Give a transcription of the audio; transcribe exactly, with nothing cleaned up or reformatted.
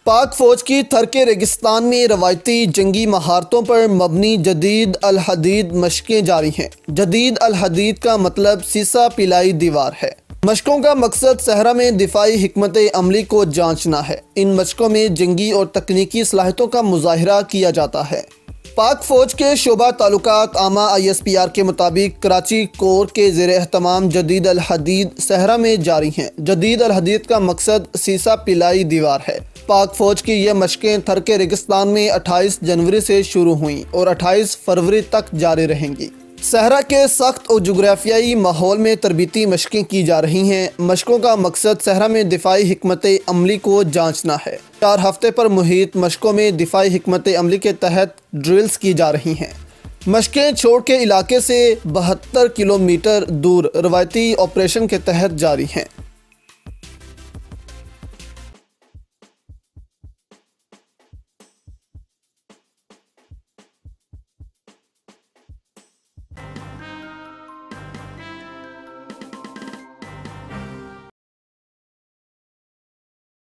पाक फ़ौज की थरके रेगिस्तान में रवायती जंगी महारतों पर मबनी जदीद अल हदीद मशक़ें जारी हैं। जदीद अल हदीद का मतलब सीसा पिलाई दीवार है। मशकों का मकसद सहरा में दिफाई हिकमत अमली को जांचना है। इन मशकों में जंगी और तकनीकी सलाहियतों का मुजाहिरा किया जाता है। पाक फ़ौज के शोबा ताल्लुकात आमा आई एस पी आर के मुताबिक कराची कोर के ज़ेर एहतमाम जदीद अल हदीद सहरा में जारी हैं। जदीद अल हदीद का मकसद सीसा पिलाई दीवार है। पाक फ़ौज की यह मशक़ें थरके रेगिस्तान में अट्ठाईस जनवरी से शुरू हुईं और अट्ठाईस फरवरी तक जारी रहेंगी। सहरा के सख्त और जुग्राफियाई माहौल में तरबीती मशक़ें की जा रही हैं। मशक़ों का मकसद सहरा में दिफाई हिकमत अमली को जांचना है। चार हफ्ते पर मुहित मशक़ों में दिफाई हिकमत अमली के तहत ड्रिल्स की जा रही हैं। मशक़ें छोड़ के इलाके से बहत्तर किलोमीटर दूर रवायती ऑपरेशन के तहत जारी हैं।